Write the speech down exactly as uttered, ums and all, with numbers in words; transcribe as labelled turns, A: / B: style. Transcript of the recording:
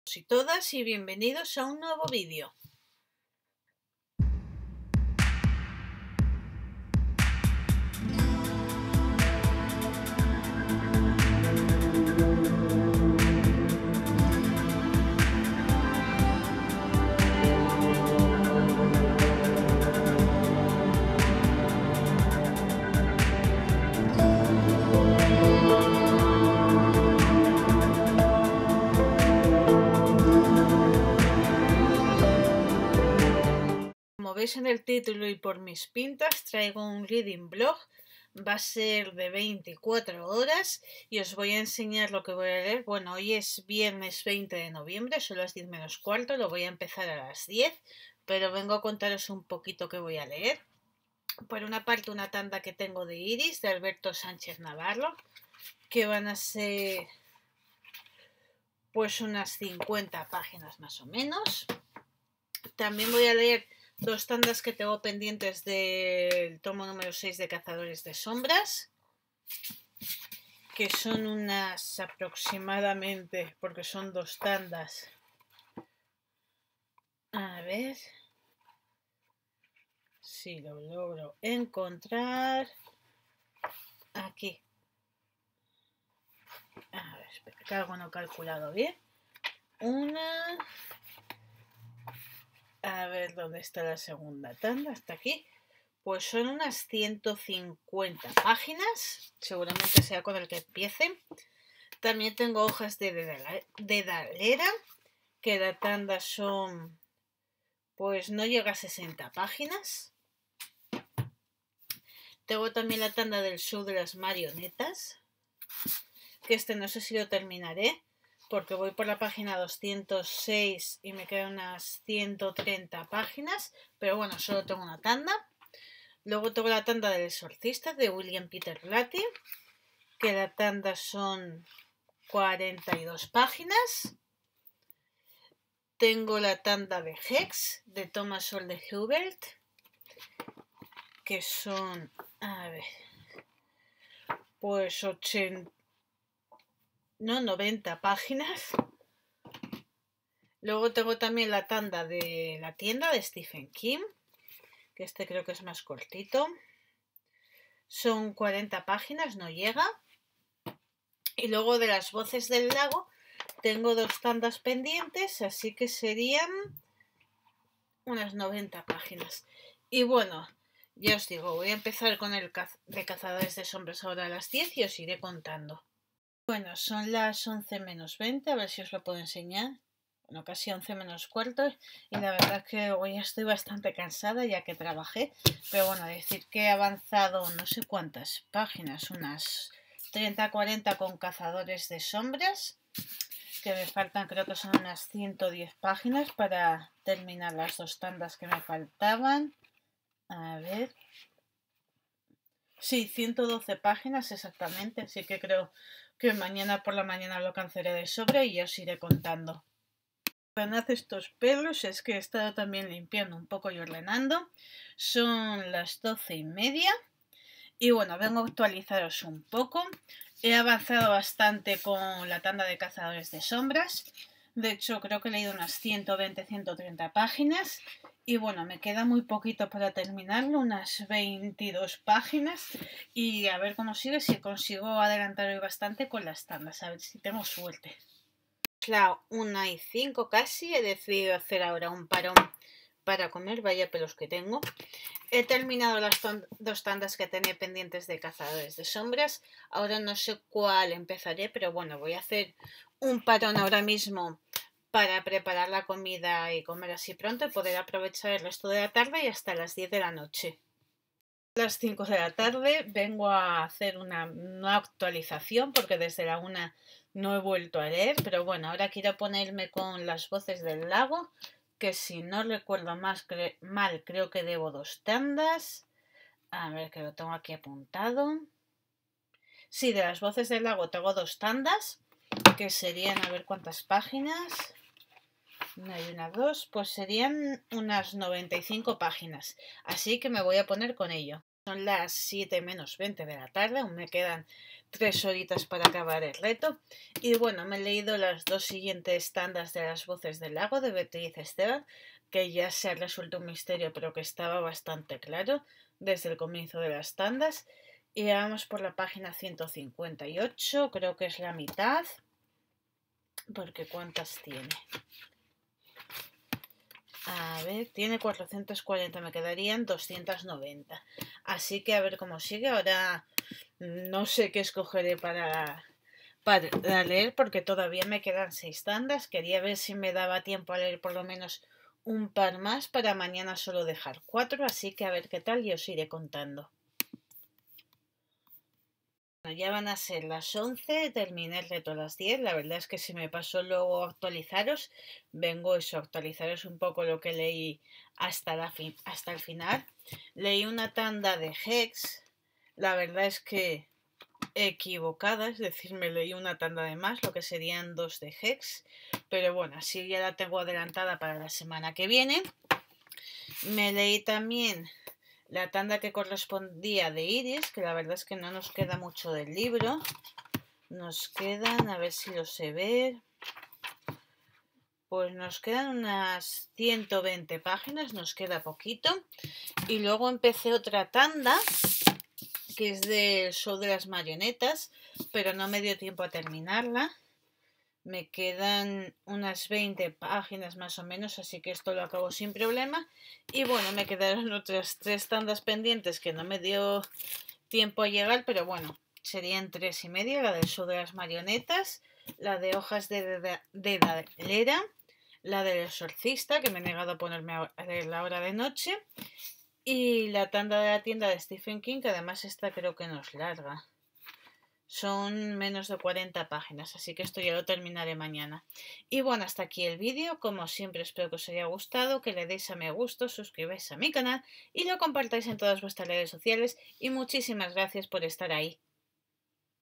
A: Y todas y bienvenidos a un nuevo vídeo. Como veis en el título y por mis pintas, traigo un reading blog. Va a ser de veinticuatro horas y os voy a enseñar lo que voy a leer. Bueno, hoy es viernes veinte de noviembre, son las diez menos cuarto, lo voy a empezar a las diez, pero vengo a contaros un poquito qué voy a leer. Por una parte, una tanda que tengo de Iris, de Alberto Sánchez Navarro, que van a ser pues unas cincuenta páginas más o menos. También voy a leer dos tandas que tengo pendientes del tomo número seis de Cazadores de Sombras, que son unas aproximadamente, porque son dos tandas. A ver si lo logro encontrar. Aquí. A ver, espera, que algo no he calculado bien. Una. A ver dónde está la segunda tanda. Hasta aquí. Pues son unas ciento cincuenta páginas. Seguramente sea con el que empiece. También tengo hojas de dedalera, que la tanda son, pues no llega a sesenta páginas. Tengo también la tanda del show de las marionetas, que este no sé si lo terminaré, porque voy por la página doscientos seis y me quedan unas ciento treinta páginas, pero bueno, solo tengo una tanda. Luego tengo la tanda del exorcista de William Peter Blatty, que la tanda son cuarenta y dos páginas. Tengo la tanda de Hex de Thomas Olde-Hubert, que son, a ver, pues ochenta, no, noventa páginas. Luego tengo también la tanda de La tienda de Stephen King, que este creo que es más cortito. Son cuarenta páginas, no llega. Y luego de Las voces del lago tengo dos tandas pendientes, así que serían unas noventa páginas. Y bueno, ya os digo, voy a empezar con el de Cazadores de Sombras ahora a las diez y os iré contando. Bueno, son las once menos veinte, a ver si os lo puedo enseñar. Bueno, casi once menos cuarto, y la verdad es que hoy estoy bastante cansada ya que trabajé, pero bueno, decir que he avanzado no sé cuántas páginas, unas treinta a cuarenta con Cazadores de Sombras, que me faltan, creo que son unas ciento diez páginas para terminar las dos tandas que me faltaban. A ver, sí, ciento doce páginas exactamente, así que creo que mañana por la mañana lo alcanzaré de sobra y ya os iré contando. Perdonad estos pelos, es que he estado también limpiando un poco y ordenando. Son las doce y media y bueno, vengo a actualizaros un poco. He avanzado bastante con la tanda de Cazadores de Sombras. De hecho, creo que he leído unas ciento veinte a ciento treinta páginas. Y bueno, me queda muy poquito para terminarlo, unas veintidós páginas. Y a ver cómo sigue, si consigo adelantar hoy bastante con las tandas. A ver si tengo suerte. La una y cinco casi, he decidido hacer ahora un parón para comer, vaya pelos que tengo. He terminado las dos tandas que tenía pendientes de Cazadores de Sombras. Ahora no sé cuál empezaré, pero bueno, voy a hacer un parón ahora mismo para preparar la comida y comer así pronto y poder aprovechar el resto de la tarde y hasta las diez de la noche. A las cinco de la tarde vengo a hacer una nueva actualización porque desde la una no he vuelto a leer, pero bueno, ahora quiero ponerme con Las voces del lago, que si no recuerdo más cre mal, creo que debo dos tandas. A ver, que lo tengo aquí apuntado. Sí, de Las voces del lago tengo dos tandas, que serían, a ver cuántas páginas. No hay una, dos, pues serían unas noventa y cinco páginas. Así que me voy a poner con ello. Son las siete menos veinte de la tarde, aún me quedan tres horitas para acabar el reto. Y bueno, me he leído las dos siguientes tandas de Las voces del lago de Beatriz Esteban, que ya se ha resuelto un misterio, pero que estaba bastante claro desde el comienzo de las tandas. Y vamos por la página ciento cincuenta y ocho, creo que es la mitad, porque ¿cuántas tiene? A ver, tiene cuatrocientos cuarenta, me quedarían doscientos noventa. Así que a ver cómo sigue. Ahora no sé qué escogeré para, para leer, porque todavía me quedan seis tandas. Quería ver si me daba tiempo a leer por lo menos un par más para mañana solo dejar cuatro. Así que a ver qué tal y os iré contando. Ya van a ser las once, terminé el reto a las diez, la verdad es que se me pasó luego actualizaros, vengo eso, a actualizaros un poco lo que leí hasta, la fin, hasta el final. Leí una tanda de Hex, la verdad es que equivocada, es decir, me leí una tanda de más, lo que serían dos de Hex, pero bueno, así ya la tengo adelantada para la semana que viene. Me leí también la tanda que correspondía de Iris, que la verdad es que no nos queda mucho del libro. Nos quedan, a ver si lo sé ver, pues nos quedan unas ciento veinte páginas, nos queda poquito. Y luego empecé otra tanda, que es del show de las marionetas, pero no me dio tiempo a terminarla. Me quedan unas veinte páginas más o menos, así que esto lo acabo sin problema. Y bueno, me quedaron otras tres tandas pendientes que no me dio tiempo a llegar, pero bueno, serían tres y media: la del show de las marionetas, la de hojas de Dedalera, la del exorcista, que me he negado a ponerme a leer la hora de noche, y la tanda de la tienda de Stephen King, que además esta creo que no es larga. Son menos de cuarenta páginas, así que esto ya lo terminaré mañana. Y bueno, hasta aquí el vídeo. Como siempre, espero que os haya gustado, que le deis a me gusta, suscribáis a mi canal y lo compartáis en todas vuestras redes sociales. Y muchísimas gracias por estar ahí.